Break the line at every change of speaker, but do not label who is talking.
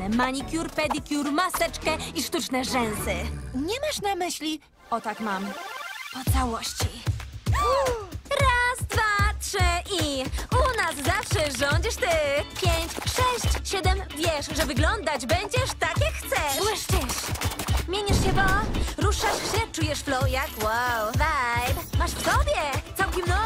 dostanę manicure, pedicure, maseczkę i sztuczne rzęsy.
Nie masz na myśli... O tak mam.
Po całości. Raz, dwa, trzy i u nas zawsze rządzisz ty. 5, 6, 7, wiesz, że wyglądać będziesz tak jak chcesz. Błyszczysz. Mienisz się, bo ruszasz się, czujesz flow jak wow. Vibe masz w sobie całkiem nowy.